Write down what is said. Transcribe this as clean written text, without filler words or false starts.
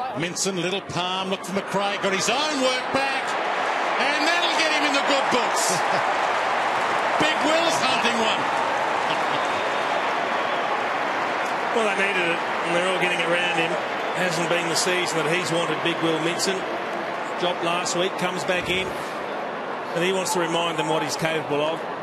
Minson, little palm, look for McRae, got his own work back, and that'll get him in the good books. Big Will's hunting one. Well, they needed it, and they're all getting it around him. Hasn't been the season that he's wanted, Big Will Minson. Dropped last week, comes back in, and he wants to remind them what he's capable of.